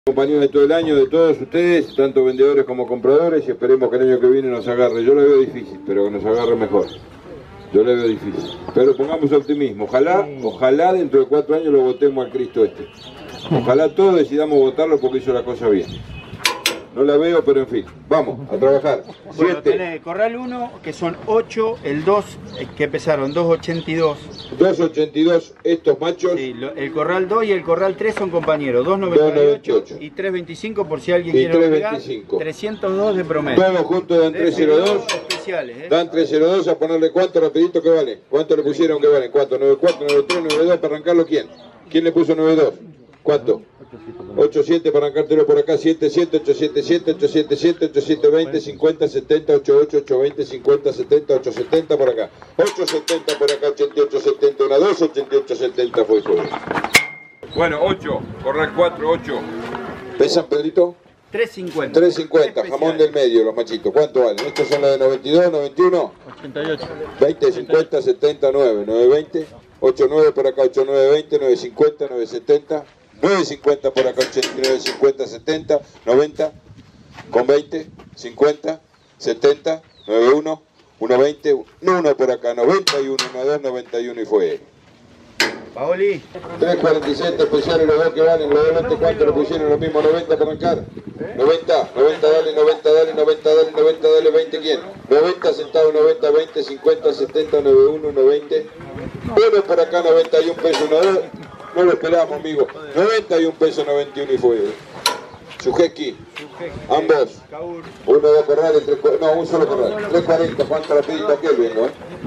Compañía de todo el año, de todos ustedes, tanto vendedores como compradores, y esperemos que el año que viene nos agarre. Yo le veo difícil, pero que nos agarre mejor. Yo le veo difícil. Pero pongamos optimismo. Ojalá dentro de 4 años lo votemos al Cristo este. Ojalá todos decidamos votarlo porque hizo la cosa bien. No la veo, pero en fin. Vamos, a trabajar. Bueno, tenés el corral 1, que son 8, el 2, que pesaron 2.82. 2.82 estos machos. Sí, el corral 2 y el corral 3 son compañeros, 2.98 y 3.25 por si alguien quiere obligar. 302 de promedio. Todos juntos dan 3.02. Especiales, Dan 3.02 a ponerle cuánto rapidito que vale. ¿Cuánto le pusieron que vale? ¿Cuánto? 9.4, 9.3, 9.2 para arrancarlo. ¿Quién? ¿Quién le puso 9.2? ¿Cuánto? 8.7 para arrancártelo por acá, 7.7, 8.7, 8.7, 8.20, 50, 70, 8.8, 8.20, 50, 70, 8.70 por acá. 8.70 por acá, 88, 70, 1, 2, 88, 70 fue todo. Bueno, 8, corral 4, 8. ¿Pesan, Pedrito? 3.50. 3.50, jamón del medio, los machitos. ¿Cuánto valen? Estos son los de 92, 91. 88. 20, 50, 70, 9, 9.20. 8.9 por acá, 8.9, 20, 9.50, 9.70. 9.50 por acá, 89, 50, 70, 90, con 20, 50, 70, 91, 1.20, 1 por acá, 91, 1.2, 91 y fue. Paoli. 3.47 especiales los dos que valen, los dos 20, ¿cuánto le pusieron? Lo mismo, 90 para arrancar. 90, 90 dale, 90 dale, 90 dale, 90 dale, 20 ¿quién? 90 centavos, 90, 20, 50, 70, 91, 90. 1 por acá, 91 pesos, 1, 2. No lo esperamos, amigo. 91 pesos, 91 y fue. Sujeski, ambos. 1, 2 corrales, 3, no, un solo corral. 3.40, ¿cuánto rapidito aquel vengo,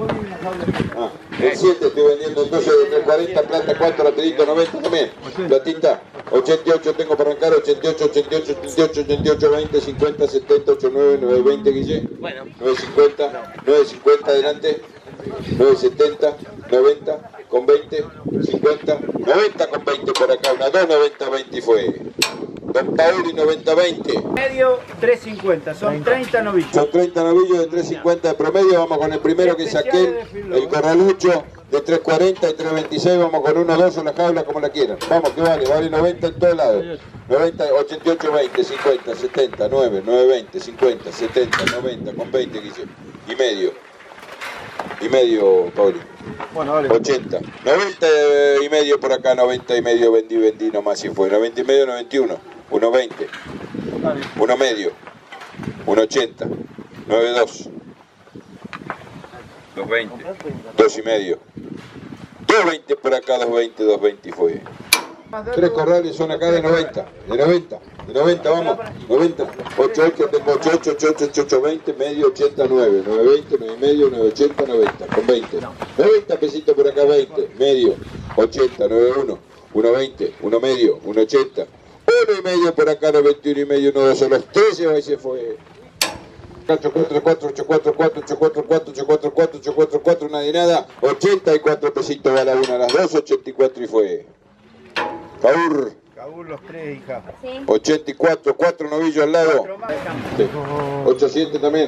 el 7 estoy vendiendo entonces de 3.40, plata, ¿cuánto rapidito? 90 también. Platita, 88 tengo para arrancar, 88, 88, 88, 88, 20, 50, 70, 89, 920, Guille. 950, 950 adelante. 970, 90, con 20, 50, 90 con 20 por acá, una 2, 90, 20 y fue. Don Paoli, 90, 20. Medio, 3.50, son 30 novillos. Son 30 novillos de 3.50 de promedio, vamos con el primero que saqué, el corralucho de 3.40 y 3.26, vamos con 1, 2 o la jaula como la quieran. Vamos, que vale 90 en todos lados. 90, 88, 20, 50, 70, 9, 9, 20, 50, 70, 90, con 20, Guille. Y medio, Pauli. Bueno, vale. 80. 90 y medio por acá, 90 y medio vendí nomás y fue. 90 y medio, 91. 1.20. 1 medio. 1.80. 9.2. 2.20. 2 y medio. 2.20 por acá, 2.20, 2.20 y fue. 3 corrales son acá de 90. De 90. De 90, vamos. 90. 8.8, tengo 8.8, 8.8, 8.20, medio 89. 9.20, 9 y medio, 9.80, 90. Con 20. 90 pesitos por acá, 20. Medio. 80, 9.1. 1.20, 1 medio, 1.80. 1 y medio por acá, 91 y medio, 1, 2, son los 13, y se fue. 844, 844, 844, 844, 844, una de nada. 84 pesitos va la una, las dos, 84 y fue. Caur. Caur los 3, hija. 84, 4 novillos al lado. 87 también.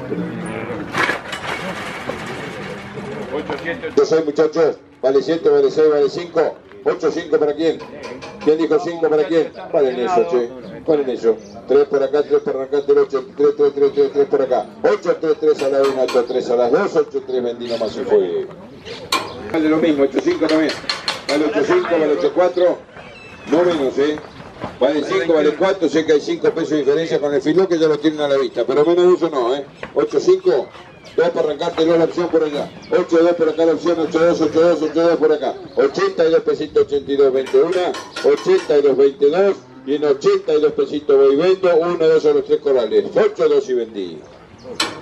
86 muchachos. Vale 7, vale 6, vale 5. 8, 5 para quién. ¿Quién dijo 5 para quién? Valen eso, che. Valen eso. 3 por acá, 3 para arrancarte el 8. 3, 3, 3, 3, 3 por acá. 8, 3, 3 a la 1, 8, 3 a las 2, 8, 3 vendí nomás y fue. Vale lo mismo, 8, 5 también. Vale 8, 5, vale 8, 4. No menos, Vale 5, vale 4, sé que hay 5 pesos de diferencia con el filó que ya lo tienen a la vista, pero menos de eso no, 8, 5, 2 para arrancártelo la opción por allá, 8, 2 por acá la opción, 8, 2, 8, 2, 8, 2 por acá, 82 pesitos, 82, 21, 82, 22, y en 82 pesitos voy y vendo, 1, 2 a los 3 corrales, 8, 2 y vendí.